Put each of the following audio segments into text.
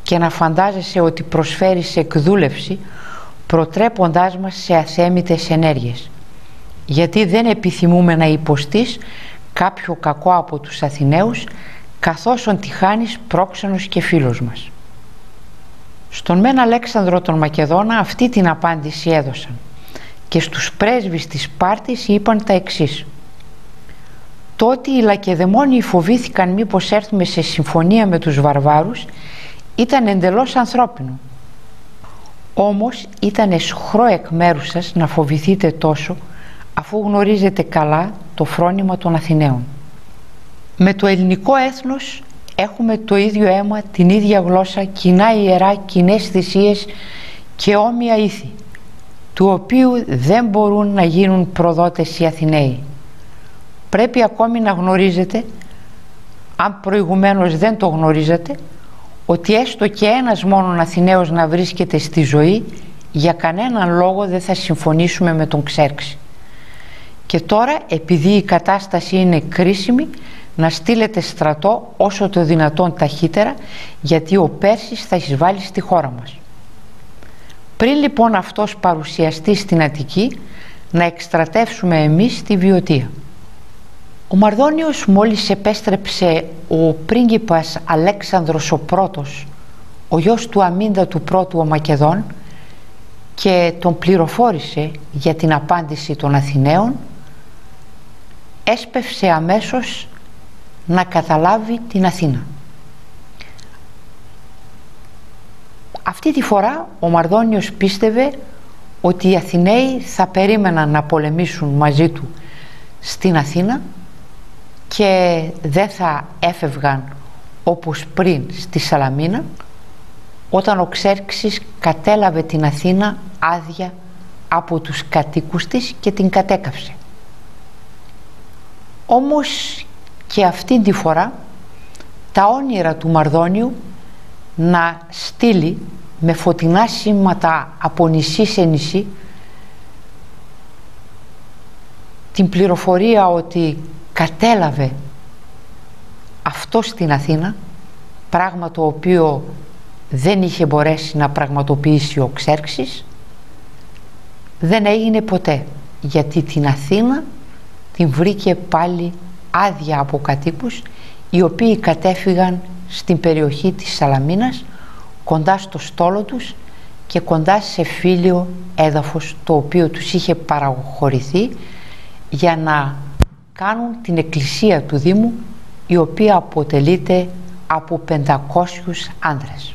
και να φαντάζεσαι ότι προσφέρεις εκδούλευση, προτρέποντάς μας σε αθέμητες ενέργειες, γιατί δεν επιθυμούμε να υποστείς κάποιο κακό από τους Αθηναίους, καθώς ον τυχάνεις πρόξενος και φίλος μας. Στον μεν Αλέξανδρο τον Μακεδόνα αυτή την απάντηση έδωσαν και στους πρέσβεις της Σπάρτης είπαν τα εξής: «Τότε οι Λακεδαιμόνιοι φοβήθηκαν μήπως έρθουμε σε συμφωνία με τους βαρβάρους, ήταν εντελώς ανθρώπινο. Όμως ήταν εσχρό εκ μέρους σας να φοβηθείτε τόσο, αφού γνωρίζετε καλά το φρόνημα των Αθηναίων. Με το ελληνικό έθνος έχουμε το ίδιο αίμα, την ίδια γλώσσα, κοινά ιερά, κοινές θυσίες και όμοια ήθη, του οποίου δεν μπορούν να γίνουν προδότες οι Αθηναίοι. Πρέπει ακόμη να γνωρίζετε, αν προηγουμένως δεν το γνωρίζατε, ότι έστω και ένας μόνον Αθηναίος να βρίσκεται στη ζωή, για κανέναν λόγο δεν θα συμφωνήσουμε με τον Ξέρξη. Και τώρα, επειδή η κατάσταση είναι κρίσιμη, να στείλετε στρατό όσο το δυνατόν ταχύτερα, γιατί ο Πέρσης θα εισβάλλει στη χώρα μας. Πριν λοιπόν αυτός παρουσιαστεί στην Αττική, να εκστρατεύσουμε εμείς τη Βιωτία». Ο Μαρδόνιος μόλις επέστρεψε ο πρίγκιπας Αλέξανδρος ο Πρώτος, ο γιος του Αμίντα του Πρώτου ο Μακεδόν, και τον πληροφόρησε για την απάντηση των Αθηναίων, έσπευσε αμέσως να καταλάβει την Αθήνα. Αυτή τη φορά ο Μαρδόνιος πίστευε ότι οι Αθηναίοι θα περίμεναν να πολεμήσουν μαζί του στην Αθήνα και δεν θα έφευγαν όπως πριν στη Σαλαμίνα, όταν ο Ξέρξης κατέλαβε την Αθήνα άδεια από τους κατοίκους της και την κατέκαυσε. Όμως και αυτή τη φορά τα όνειρα του Μαρδόνιου να στείλει με φωτεινά σήματα από νησί σε νησί την πληροφορία ότι κατέλαβε αυτό στην Αθήνα, πράγμα το οποίο δεν είχε μπορέσει να πραγματοποιήσει ο Ξέρξης, δεν έγινε ποτέ, γιατί την Αθήνα την βρήκε πάλι άδεια από κατοίκους, οι οποίοι κατέφυγαν στην περιοχή της Σαλαμίνας, κοντά στο στόλο τους και κοντά σε φύλιο έδαφος το οποίο τους είχε παραχωρηθεί για να κάνουν την εκκλησία του Δήμου, η οποία αποτελείται από 500 άντρες.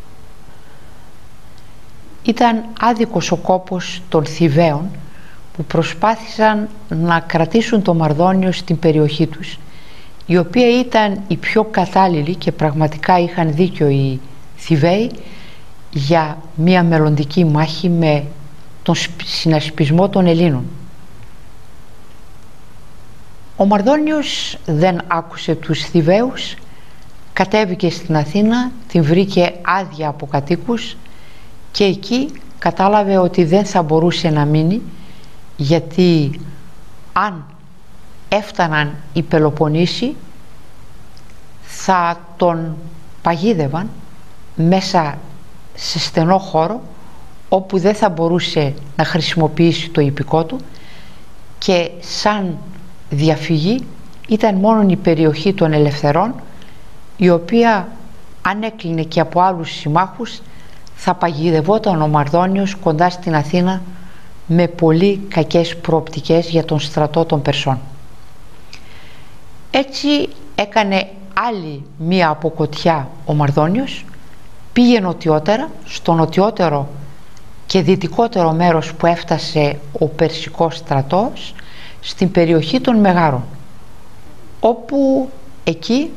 Ήταν άδικος ο κόπος των Θηβαίων που προσπάθησαν να κρατήσουν το Μαρδόνιο στην περιοχή τους, η οποία ήταν η πιο κατάλληλη, και πραγματικά είχαν δίκιο οι Θηβαίοι, για μια μελλοντική μάχη με τον συνασπισμό των Ελλήνων. Ο Μαρδόνιος δεν άκουσε τους Θηβαίους, κατέβηκε στην Αθήνα, την βρήκε άδεια από κατοίκους και εκεί κατάλαβε ότι δεν θα μπορούσε να μείνει, γιατί αν έφταναν οι Πελοποννήσοι θα τον παγίδευαν μέσα σε στενό χώρο όπου δεν θα μπορούσε να χρησιμοποιήσει το ιππικό του, και σαν διαφυγή ήταν μόνο η περιοχή των Ελευθερών, η οποία αν έκλεινε και από άλλους συμμάχους θα παγιδευόταν ο Μαρδόνιος κοντά στην Αθήνα με πολύ κακές προοπτικές για τον στρατό των Περσών. Έτσι έκανε άλλη μία αποκοτιά ο Μαρδόνιος, πήγε νοτιότερα, στο νοτιότερο και δυτικότερο μέρος που έφτασε ο Περσικός στρατός, στην περιοχή των Μεγάρων, όπου εκεί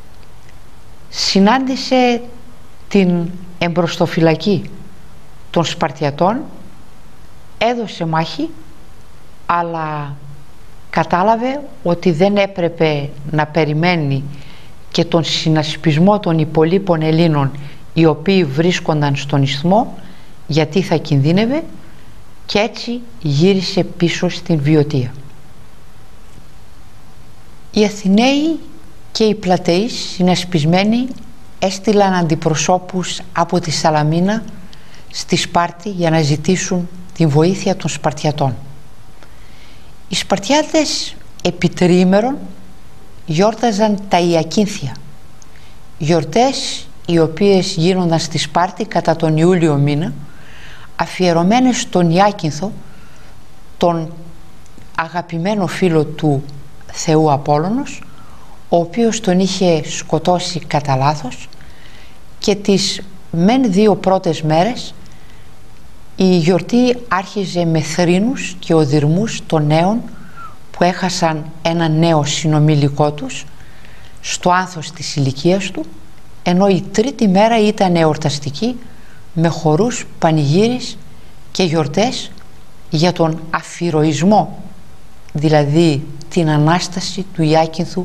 συνάντησε την εμπροστοφυλακή των Σπαρτιατών, έδωσε μάχη, αλλά κατάλαβε ότι δεν έπρεπε να περιμένει και τον συνασπισμό των υπολείπων Ελλήνων, οι οποίοι βρίσκονταν στον ισθμό, γιατί θα κινδύνευε, και έτσι γύρισε πίσω στην Βιωτία. Οι Αθηναίοι και οι Πλατεείς συνασπισμένοι έστειλαν αντιπροσώπους από τη Σαλαμίνα στη Σπάρτη για να ζητήσουν την βοήθεια των Σπαρτιατών. Οι Σπαρτιάτες επί τριήμερον γιόρταζαν τα Ιακίνθια, γιορτές οι οποίες γίνονταν στη Σπάρτη κατά τον Ιούλιο μήνα, αφιερωμένες στον Ιάκυνθο, τον αγαπημένο φίλο του Θεού Απόλλωνος, ο οποίος τον είχε σκοτώσει κατά λάθος, και τις μεν 2 πρώτες μέρες η γιορτή άρχιζε με θρήνους και οδυρμούς των νέων που έχασαν ένα νέο συνομιλικό τους στο άνθος της ηλικίας του, ενώ η τρίτη μέρα ήταν εορταστική με χορούς, πανηγύρις και γιορτές για τον αφηρωισμό, δηλαδή την Ανάσταση του Ιάκυνθου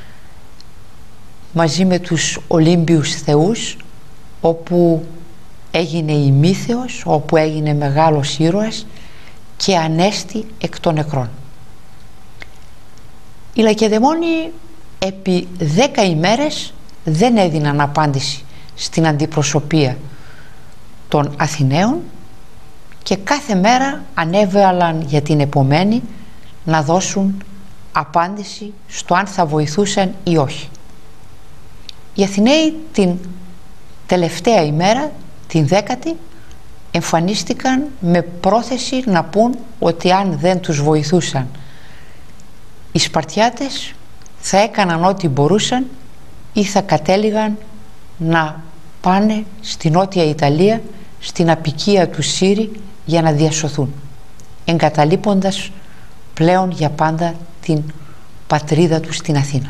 μαζί με τους Ολύμπιους θεούς, όπου έγινε ημίθεος, όπου έγινε μεγάλος ήρωας και ανέστη εκ των νεκρών. Οι Λακεδαιμόνοι επί 10 ημέρες δεν έδιναν απάντηση στην αντιπροσωπεία των Αθηναίων και κάθε μέρα ανέβαλαν για την επομένη να δώσουν απάντηση στο αν θα βοηθούσαν ή όχι. Οι Αθηναίοι την τελευταία ημέρα, την 10η, εμφανίστηκαν με πρόθεση να πούν ότι αν δεν τους βοηθούσαν οι Σπαρτιάτες θα έκαναν ό,τι μπορούσαν ή θα κατέληγαν να πάνε στη Νότια Ιταλία, στην αποικία του Σύρη, για να διασωθούν, εγκαταλείποντας πλέον για πάντα την πατρίδα τους στην Αθήνα.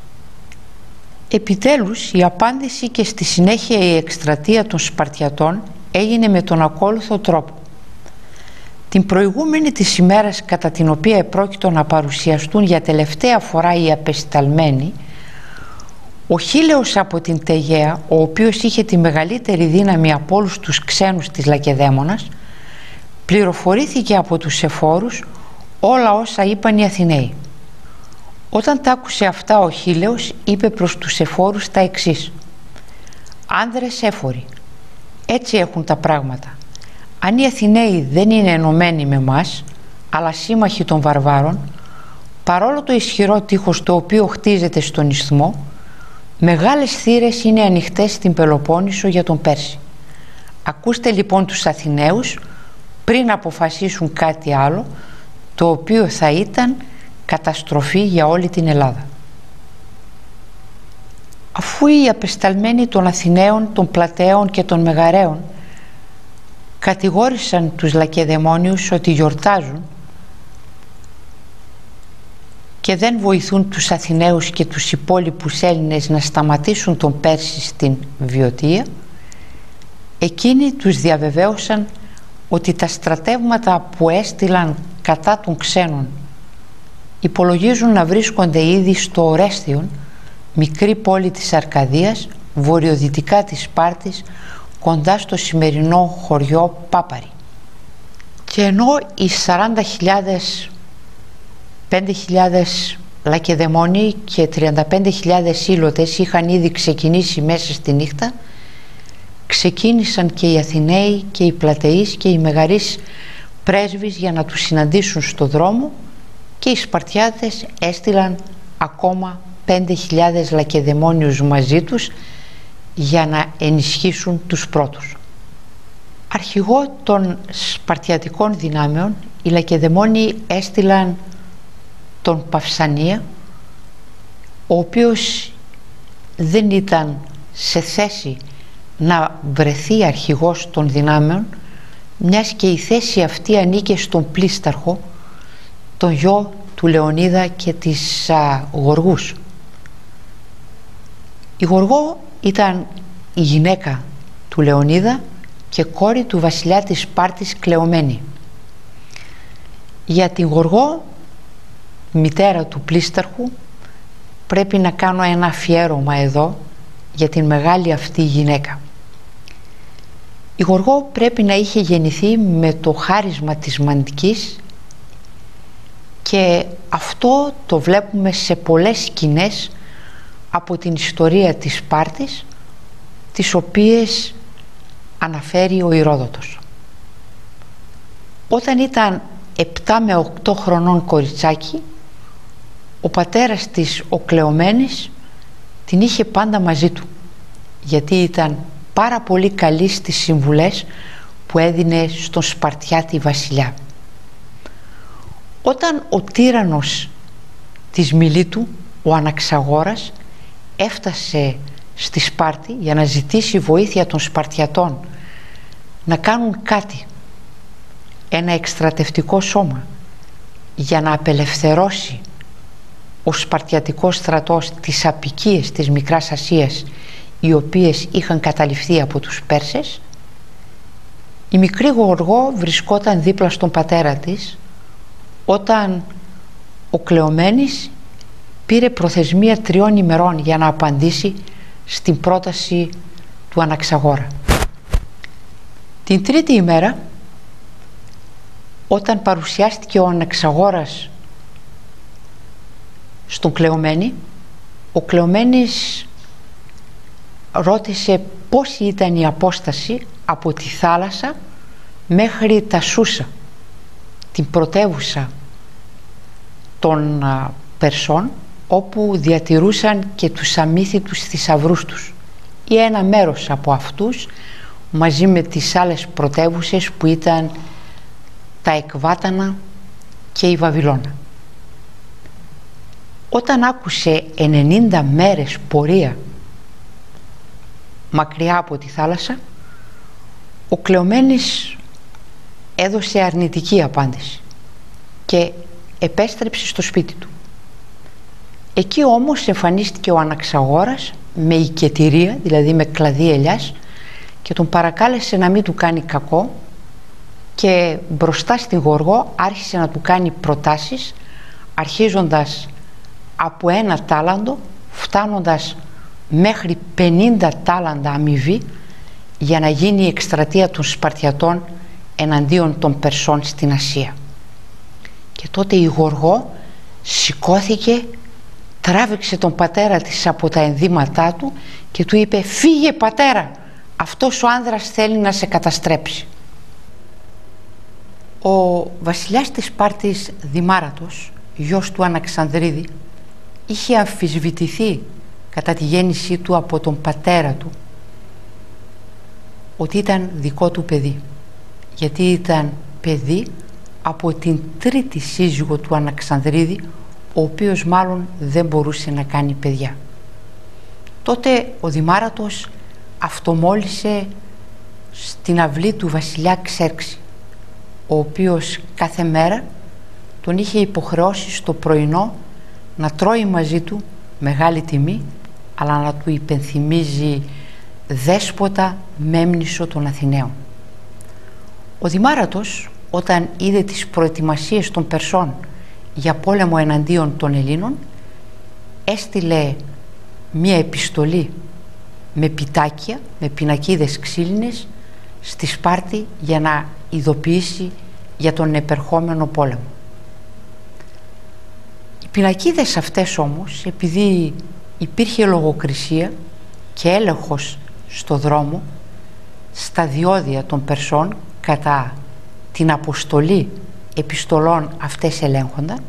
Επιτέλους η απάντηση και στη συνέχεια η εκστρατεία των Σπαρτιατών έγινε με τον ακόλουθο τρόπο. Την προηγούμενη της ημέρας κατά την οποία επρόκειτο να παρουσιαστούν για τελευταία φορά οι απεσταλμένοι, ο Χίλεος από την Τεγέα, ο οποίος είχε τη μεγαλύτερη δύναμη από όλους τους ξένους της Λακεδαίμονας, πληροφορήθηκε από τους εφόρους όλα όσα είπαν οι Αθηναίοι. Όταν τα άκουσε αυτά ο Χίλεος είπε προς τους εφόρους τα εξής: «Άνδρες έφοροι, έτσι έχουν τα πράγματα. Αν οι Αθηναίοι δεν είναι ενωμένοι με μας, αλλά σύμμαχοι των βαρβάρων, παρόλο το ισχυρό τείχος το οποίο χτίζεται στον Ισθμό, μεγάλες θύρες είναι ανοιχτές στην Πελοπόννησο για τον Πέρση. Ακούστε λοιπόν τους Αθηναίους πριν αποφασίσουν κάτι άλλο, το οποίο θα ήταν καταστροφή για όλη την Ελλάδα». Αφού οι απεσταλμένοι των Αθηναίων, των Πλαταίων και των Μεγαραίων κατηγόρησαν τους Λακεδαιμόνιους ότι γιορτάζουν και δεν βοηθούν τους Αθηναίους και τους υπόλοιπους Έλληνες να σταματήσουν τον Πέρση στην Βιωτία, εκείνοι τους διαβεβαίωσαν ότι τα στρατεύματα που έστειλαν κατά των ξένων υπολογίζουν να βρίσκονται ήδη στο Ορέστιον, μικρή πόλη της Αρκαδίας, βορειοδυτικά της Σπάρτης, κοντά στο σημερινό χωριό Πάπαρη. Και ενώ οι 40.000, 5.000 Λακεδαιμόνοι και 35.000 ήλωτες είχαν ήδη ξεκινήσει μέσα στη νύχτα, ξεκίνησαν και οι Αθηναίοι και οι Πλατεείς και οι Μεγαρείς πρέσβεις για να τους συναντήσουν στο δρόμο, και οι Σπαρτιάτες έστειλαν ακόμα 5.000 Λακεδαιμόνιους μαζί τους για να ενισχύσουν τους πρώτους. Αρχηγό των Σπαρτιατικών δυνάμεων, οι Λακεδαιμόνοι έστειλαν τον Παυσανία, ο οποίος δεν ήταν σε θέση να βρεθεί αρχηγός των δυνάμεων, μιας και η θέση αυτή ανήκε στον Πλίσταρχο, τον γιο του Λεωνίδα και της Γοργούς. Η Γοργό ήταν η γυναίκα του Λεωνίδα και κόρη του βασιλιά της Σπάρτης Κλεομένη. Για την Γοργό, μητέρα του Πλίσταρχου, πρέπει να κάνω ένα αφιέρωμα εδώ για την μεγάλη αυτή γυναίκα. Η Γοργό πρέπει να είχε γεννηθεί με το χάρισμα της μαντικής, και αυτό το βλέπουμε σε πολλές σκηνές από την ιστορία της Σπάρτης, τις οποίες αναφέρει ο Ηρόδοτος. Όταν ήταν 7 με 8 χρονών κοριτσάκι, ο πατέρας της, ο Κλεομένης, την είχε πάντα μαζί του, γιατί ήταν πάρα πολύ καλή στις συμβουλές που έδινε στον Σπαρτιάτη βασιλιά. Όταν ο τύραννος της Μιλήτου, ο Αναξαγόρας, έφτασε στη Σπάρτη για να ζητήσει βοήθεια των Σπαρτιατών να κάνουν κάτι, ένα εκστρατευτικό σώμα, για να απελευθερώσει ο Σπαρτιατικός στρατός τις αποικίες της Μικράς Ασίας, οι οποίες είχαν καταληφθεί από τους Πέρσες, η μικρή Γοργό βρισκόταν δίπλα στον πατέρα της όταν ο Κλεομένης πήρε προθεσμία 3 ημερών για να απαντήσει στην πρόταση του Αναξαγόρα. Την τρίτη ημέρα, όταν παρουσιάστηκε ο Αναξαγόρας στον Κλεομένη, ο Κλεομένης ρώτησε πόση ήταν η απόσταση από τη θάλασσα μέχρι τα Σούσα, την πρωτεύουσα των Περσών, όπου διατηρούσαν και τους αμύθιτους θησαυρούς τους, ή ένα μέρος από αυτούς μαζί με τις άλλες πρωτεύουσες που ήταν τα Εκβάτανα και η Βαβυλώνα. Όταν άκουσε 90 μέρες πορεία μακριά από τη θάλασσα, ο Κλεομένης έδωσε αρνητική απάντηση και επέστρεψε στο σπίτι του. Εκεί όμως εμφανίστηκε ο Αναξαγόρας με οικετηρία, δηλαδή με κλαδί ελιάς, και τον παρακάλεσε να μην του κάνει κακό και μπροστά στην Γοργό άρχισε να του κάνει προτάσεις, αρχίζοντας από 1 τάλαντο, φτάνοντας μέχρι 50 τάλαντα αμοιβή για να γίνει η εκστρατεία των Σπαρτιατών εναντίον των Περσών στην Ασία. Και τότε η Γοργό σηκώθηκε, τράβηξε τον πατέρα της από τα ενδύματά του και του είπε «Φύγε πατέρα, αυτός ο άνδρας θέλει να σε καταστρέψει». Ο βασιλιάς της Σπάρτης Δημάρατος, γιος του Αναξανδρίδη, είχε αμφισβητηθεί κατά τη γέννησή του από τον πατέρα του ότι ήταν δικό του παιδί, γιατί ήταν παιδί από την τρίτη σύζυγο του Αναξανδρίδη, ο οποίος μάλλον δεν μπορούσε να κάνει παιδιά. Τότε ο Δημάρατος αυτομόλυσε στην αυλή του βασιλιά Ξέρξη, ο οποίος κάθε μέρα τον είχε υποχρεώσει στο πρωινό να τρώει μαζί του μεγάλη τιμή, αλλά να του υπενθυμίζει δέσποτα Μέμνησο των Αθηναίων. Ο Δημάρατος, όταν είδε τις προετοιμασίες των Περσών για πόλεμο εναντίον των Ελλήνων, έστειλε μία επιστολή με πιτάκια, με πινακίδες ξύλινες στη Σπάρτη για να ειδοποιήσει για τον επερχόμενο πόλεμο. Οι πινακίδες αυτές όμως, επειδή υπήρχε λογοκρισία και έλεγχος στο δρόμο, στα διόδια των Περσών κατά την αποστολή επιστολών αυτές ελέγχονταν,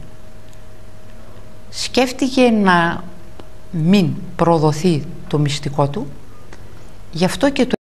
σκέφτηκε να μην προδοθεί το μυστικό του, γι' αυτό και το